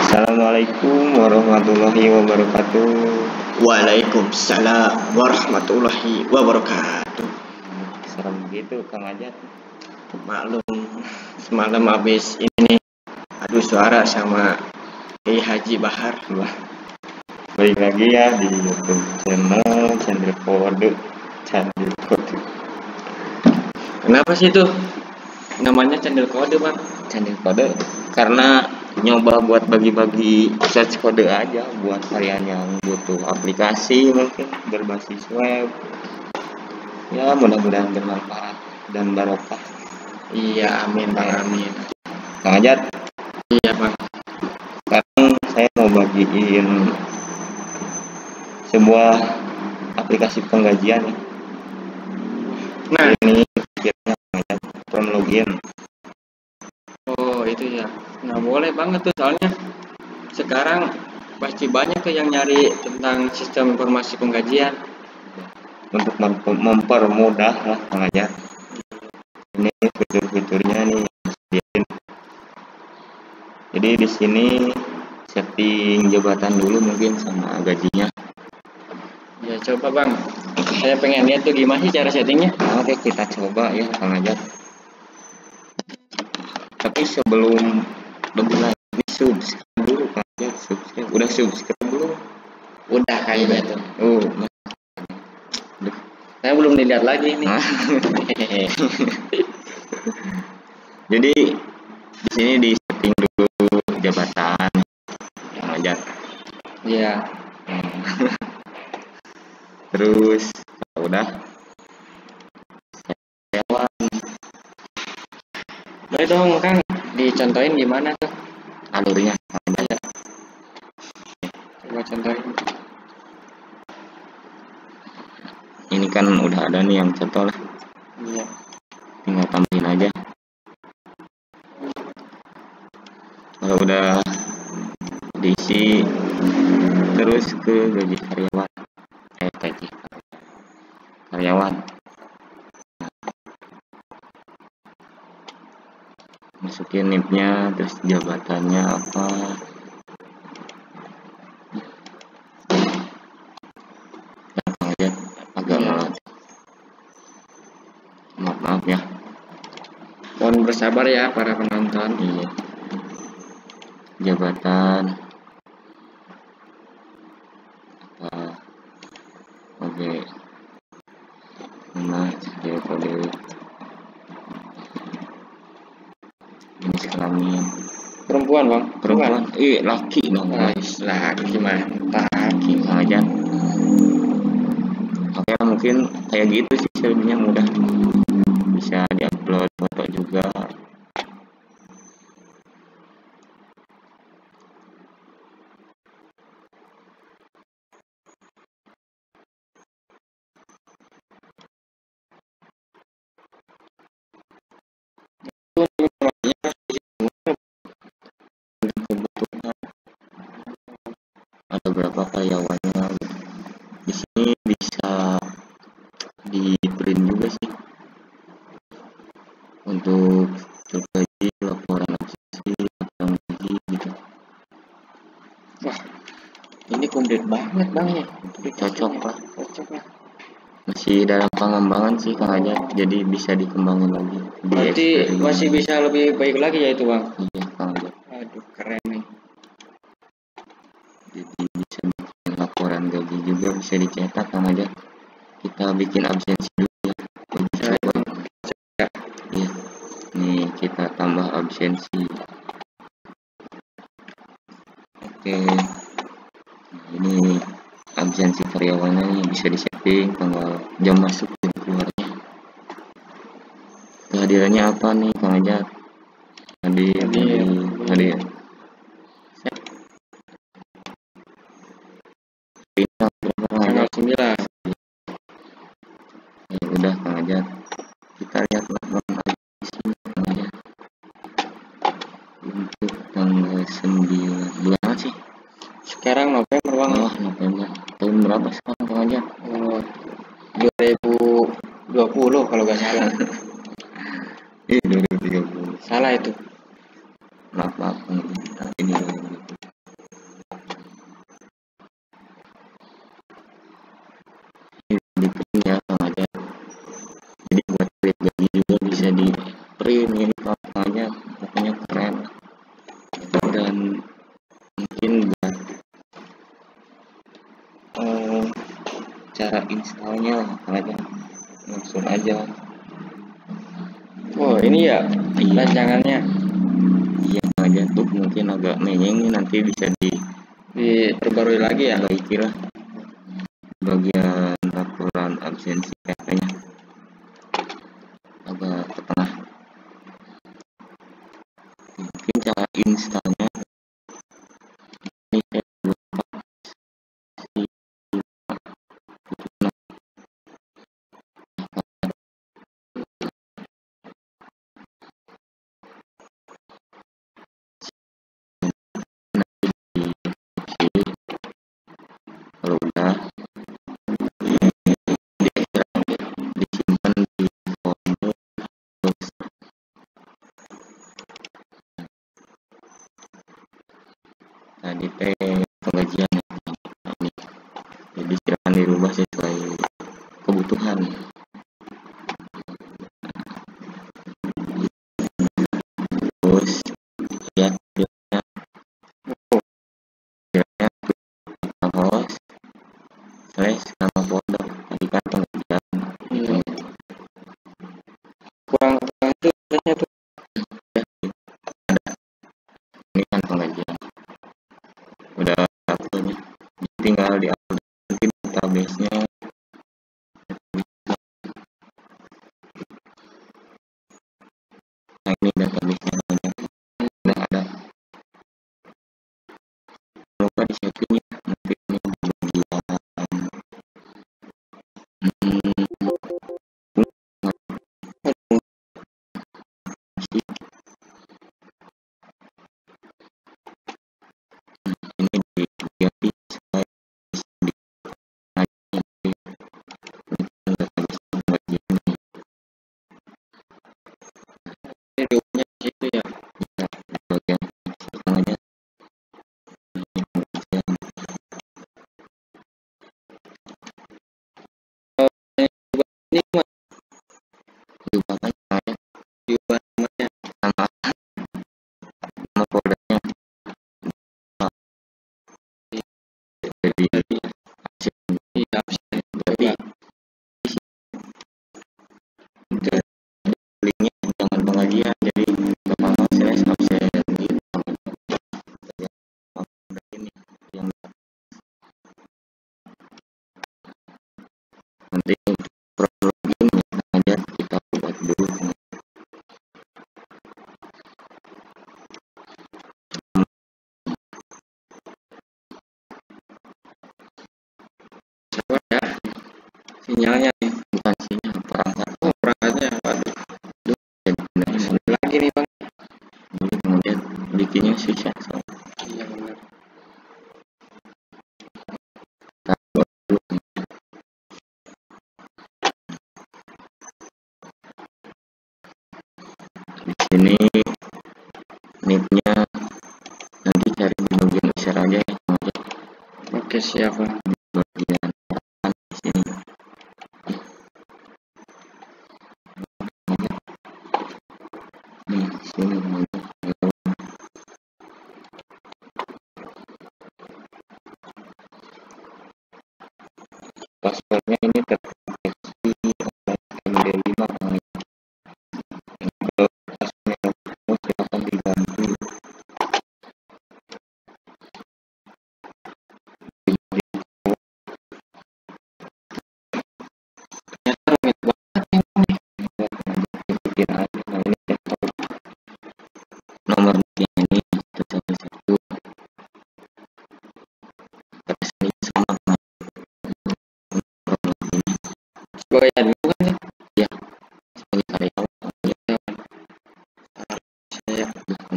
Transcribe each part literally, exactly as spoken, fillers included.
Assalamualaikum warahmatullahi wabarakatuh. Waalaikumsalam warahmatullahi wabarakatuh. Serem gitu Kang Ajat. Maklum semalam habis ini adu suara sama Kiai Haji Bahar. Wah, balik lagi ya di YouTube channel Candil Kode. Candil Kode. Kenapa sih tuh namanya Candil Kode, Bang? Candil Kode karena nyoba buat bagi-bagi search kode aja buat kalian yang butuh aplikasi mungkin berbasis web. Ya mudah-mudahan bermanfaat dan barokah. Iya, amin Bang, amin. Kang Ajat, Iya Bang. sekarang saya mau bagiin sebuah aplikasi penggajian. Nah, ini akhirnya Kang Ajat from login. oh itu ya. Nah boleh banget tuh, soalnya sekarang pasti banyak tuh yang nyari tentang sistem informasi penggajian. Untuk mem- mempermudah lah Kang Ajat. Ini fitur-fiturnya nih. Jadi di sini setting jabatan dulu mungkin sama gajinya. Ya coba Bang, saya pengen lihat tuh gimana sih cara settingnya. Nah, oke kita coba ya Kang Ajat. Tapi sebelum lebih lanjut subscribe dulu Kang Ajat. Subscribe. Udah subscribe belum? Udah kayaknya tuh. Oh, Saya belum dilihat lagi nih. nah. Jadi di sini di setting dulu jabatan Kang Ajat. Iya. Terus kalau udah sewa. Boleh dong Kang, dicontohin gimana tuh? Alurnya Kang Ajat. Coba contohin. Ini kan udah ada nih yang contoh lah. Iya. Tinggal tambahin aja. Kalau udah diisi terus ke gaji karyawan. Eh gaji karyawan. Masukin N I P-nya, terus jabatannya apa. Dan Kang Ajat agak Iya. maaf. Maaf, maaf ya. Mohon bersabar ya para penonton. Iya. Jabatan apa? Oke. Nama dia kode. Jenis kelamin Perempuan Bang. perempuan. Eh laki dong. Guys, laki mantap. Laki Kang Ajat. Oke mungkin kayak gitu sih sebenarnya mudah. Bisa diupload foto juga. Kebutuhan ada berapa karyawannya. Di sini bisa di print juga sih untuk tergaji, laporan absensi, laporan gaji gitu. Wah, ini komplit banget Bang ya. Cocok lah. Cocok lah. Masih dalam pengembangan sih Kang Ajat, jadi bisa dikembangin lagi. Berarti masih bisa lebih baik lagi ya itu Bang. Iya Kang Ajat. Aduh keren nih. Jadi bisa bikin laporan gaji juga, bisa dicetak Kang Ajat. Kita bikin absensi dulu ya. Uji coba. Iya. Nih kita tambah absensi. Oke. Nah, ini absensi karyawannya nih bisa disetting tanggal jam masuk dan keluarnya. Kehadirannya apa nih Kang Ajat? Hadir, hadir, hadir. Tanggal sembilan. Ya udah Kang Ajat. Kita lihat laporan di sini Kang Ajat. Untuk tanggal sembilan bulan apa sih? Sekarang November Bang. Oh November. Tahun berapa sekarang Kang Ajat? Oh, dua ribu dua puluh kalau nggak salah. Eh dua ribu tiga puluh. Salah itu. Maaf maaf ini mungkin buat eh, cara installnya aja langsung aja. Oh ini ya Iya. rancangannya Iya aja tuh mungkin agak menyeng, nanti bisa diperbarui lagi ya. diperbaiki lah bagian laporan absensi katanya agak ke tengah. Mungkin cara installnya ini saya lupa sih. Kalau udah disimpan di folder terus tadi teh penggajian ini, jadi silakan dirubah sesuai kebutuhan. Terus ya biasanya biasanya nama host slash nama folder tadi kan penggajian. Iya. Kurang kurang itu biasanya tuh. Ini kan penggajian udah akunnya, tinggal di upload database nya. Nah ini database nya namanya udah ada, lupa di setting ya nanti ini di bagian hmm, masih ini diganti sesuai di nanti database penggajian nih. Ini diubahnya di situ ya. Ya, di bagian setting aja ini penggajian. Ini mah Diubahkan namanya diubah namanya. nama nama foldernya jadi absen. Iya absen. Berarti jadi linknya jangan pengajian, jadi kepala slash absen gitu namanya. Ya, folder ini yang nanti untuk login aja kita buat dulu. Coba ya sinyalnya nih. Bukan sinyal perangkat Oh perangkatnya. Waduh. jadi benar Ini satu lagi nih bang. ini kemudian bikinnya susah soalnya. Iya benar. Taruh dulu. Di sini nicknya nanti cari di bagian user aja ya aja Oke siap bang. di bagian kanan di sini nih di sini aja. Passwordnya ini terdeteksi oleh M D lima kali. Kalau passwordnya kamu silakan diganti. Ternyata rumit banget ini. Bikin aja. Nah ini laptop nomor nicknya ini satu satu satu terus ini sama dengan nomor ini Sebagai admin kan ya. ya sebagai karyawan ya. Saya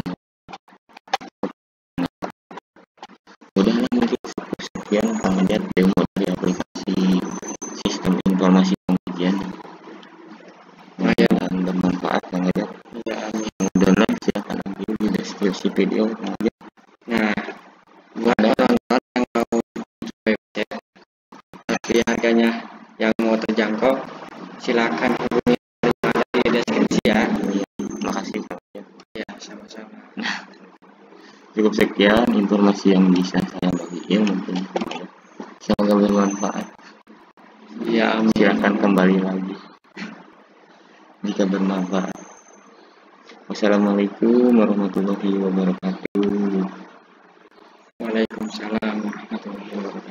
Udah lah mungkin cukup sekian pengajian demo dari aplikasi sistem informasi pengajian. Mudah-mudahan bermanfaat pengajian. iya amin. Yang download silahkan ambil di deskripsi video pengajian. Nah buat orang-orang yang mau website tapi harganya yang mau terjangkau silakan hubungi yang ada di deskripsi ya. Makasih pengajian. Ya sama-sama. Cukup sekian informasi yang bisa saya bagikan, mungkin semoga bermanfaat. Ya, amin. Silakan kembali lagi jika bermanfaat. Wassalamualaikum warahmatullahi wabarakatuh. Waalaikumsalam warahmatullahi wabarakatuh.